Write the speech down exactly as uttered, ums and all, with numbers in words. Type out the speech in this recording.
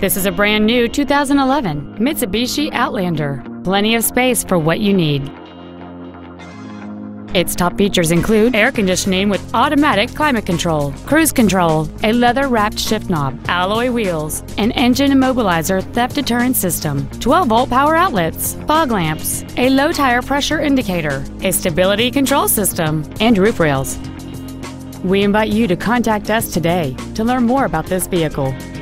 This is a brand new two thousand eleven Mitsubishi Outlander. Plenty of space for what you need. Its top features include air conditioning with automatic climate control, cruise control, a leather-wrapped shift knob, alloy wheels, an engine immobilizer theft deterrent system, twelve volt power outlets, fog lamps, a low tire pressure indicator, a stability control system, and roof rails. We invite you to contact us today to learn more about this vehicle.